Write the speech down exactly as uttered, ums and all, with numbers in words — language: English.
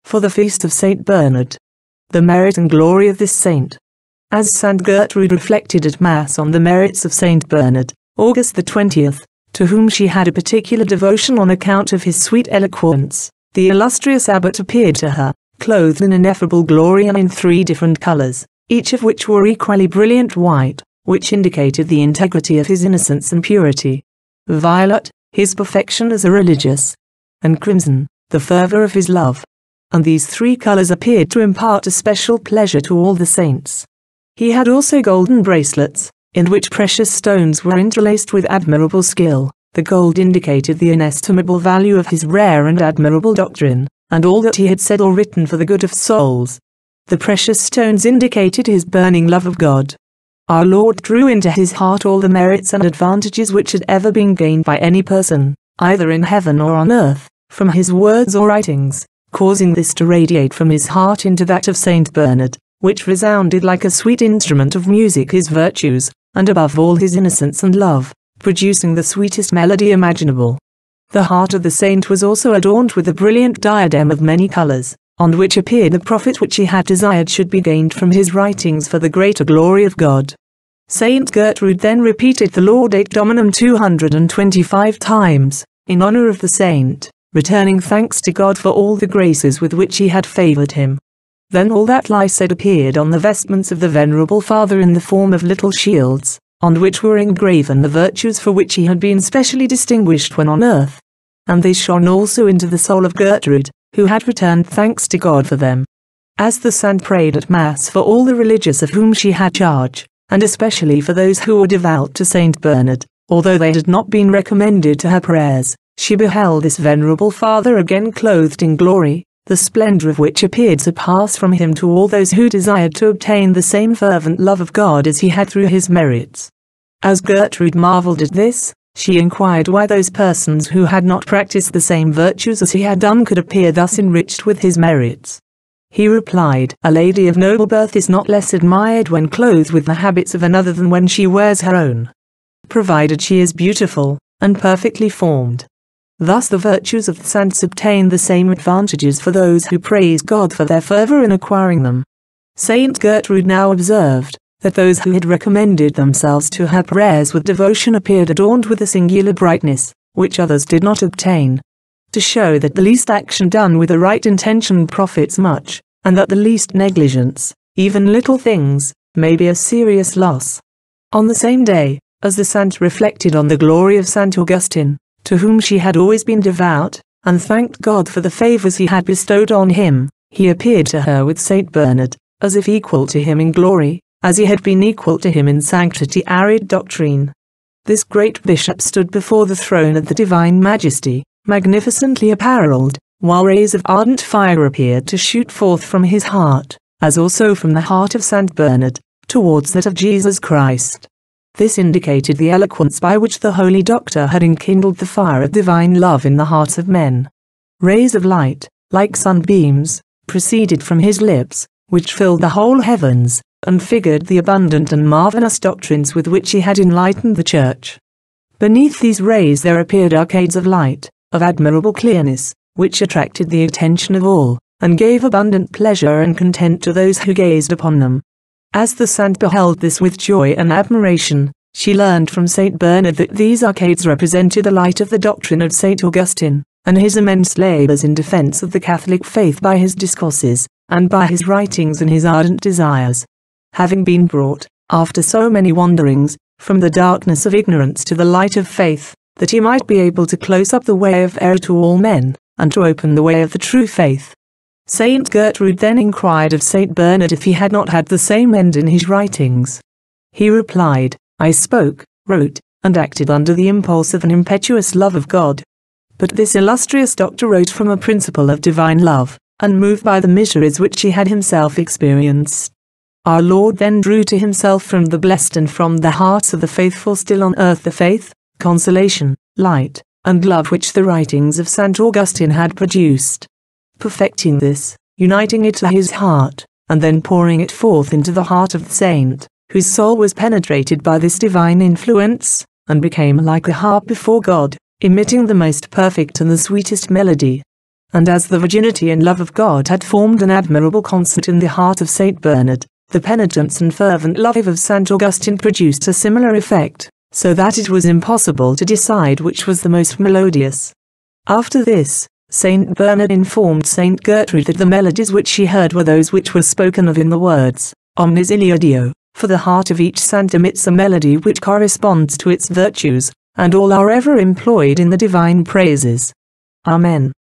for the feast of Saint Bernard. The merit and glory of this saint. As Saint Gertrude reflected at Mass on the merits of Saint Bernard, August the twentieth, to whom she had a particular devotion on account of his sweet eloquence, the illustrious abbot appeared to her, clothed in ineffable glory and in three different colors, each of which were equally brilliant white, which indicated the integrity of his innocence and purity. Violet, his perfection as a religious, and crimson, the fervor of his love. And these three colors appeared to impart a special pleasure to all the saints. He had also golden bracelets, in which precious stones were interlaced with admirable skill. The gold indicated the inestimable value of his rare and admirable doctrine, and all that he had said or written for the good of souls. The precious stones indicated his burning love of God. Our Lord drew into his heart all the merits and advantages which had ever been gained by any person, either in heaven or on earth, from his words or writings, causing this to radiate from his heart into that of Saint Bernard, which resounded like a sweet instrument of music, his virtues, and above all his innocence and love, producing the sweetest melody imaginable. The heart of the saint was also adorned with a brilliant diadem of many colors, on which appeared the profit which he had desired should be gained from his writings for the greater glory of God. Saint Gertrude then repeated the Laudate Dominum two hundred twenty-five times, in honor of the saint, returning thanks to God for all the graces with which he had favored him. Then all that lie said appeared on the vestments of the venerable father in the form of little shields, on which were engraven the virtues for which he had been specially distinguished when on earth. And they shone also into the soul of Gertrude, who had returned thanks to God for them. As the saint prayed at Mass for all the religious of whom she had charge, and especially for those who were devout to Saint Bernard, although they had not been recommended to her prayers, she beheld this venerable father again clothed in glory, the splendor of which appeared to pass from him to all those who desired to obtain the same fervent love of God as he had through his merits. As Gertrude marveled at this, she inquired why those persons who had not practiced the same virtues as he had done could appear thus enriched with his merits. He replied, "A lady of noble birth is not less admired when clothed with the habits of another than when she wears her own, provided she is beautiful, and perfectly formed." Thus the virtues of the saints obtain the same advantages for those who praise God for their fervor in acquiring them. Saint Gertrude now observed, that those who had recommended themselves to her prayers with devotion appeared adorned with a singular brightness, which others did not obtain. To show that the least action done with a right intention profits much, and that the least negligence, even little things, may be a serious loss. On the same day, as the saint reflected on the glory of Saint Augustine, to whom she had always been devout, and thanked God for the favors he had bestowed on him, he appeared to her with Saint Bernard, as if equal to him in glory, as he had been equal to him in sanctity and doctrine. This great bishop stood before the throne of the Divine Majesty, magnificently apparelled, while rays of ardent fire appeared to shoot forth from his heart, as also from the heart of Saint Bernard, towards that of Jesus Christ. This indicated the eloquence by which the holy doctor had enkindled the fire of divine love in the hearts of men. Rays of light, like sunbeams, proceeded from his lips, which filled the whole heavens, and figured the abundant and marvelous doctrines with which he had enlightened the Church. Beneath these rays there appeared arcades of light, of admirable clearness, which attracted the attention of all, and gave abundant pleasure and content to those who gazed upon them. As the saint beheld this with joy and admiration, she learned from Saint Bernard that these arcades represented the light of the doctrine of Saint Augustine, and his immense labors in defense of the Catholic faith by his discourses, and by his writings and his ardent desires. Having been brought, after so many wanderings, from the darkness of ignorance to the light of faith, that he might be able to close up the way of error to all men, and to open the way of the true faith. Saint Gertrude then inquired of Saint Bernard if he had not had the same end in his writings. He replied, "I spoke, wrote, and acted under the impulse of an impetuous love of God. But this illustrious doctor wrote from a principle of divine love, and moved by the miseries which he had himself experienced." Our Lord then drew to himself from the blessed and from the hearts of the faithful still on earth the faith, consolation, light, and love which the writings of Saint Augustine had produced. Perfecting this, uniting it to his heart, and then pouring it forth into the heart of the saint, whose soul was penetrated by this divine influence, and became like a harp before God, emitting the most perfect and the sweetest melody. and as the virginity and love of God had formed an admirable concert in the heart of Saint Bernard, the penitence and fervent love of Saint Augustine produced a similar effect, so that it was impossible to decide which was the most melodious. After this, Saint Bernard informed Saint Gertrude that the melodies which she heard were those which were spoken of in the words, Omnis illia Deo, for the heart of each saint emits a melody which corresponds to its virtues, and all are ever employed in the divine praises. Amen.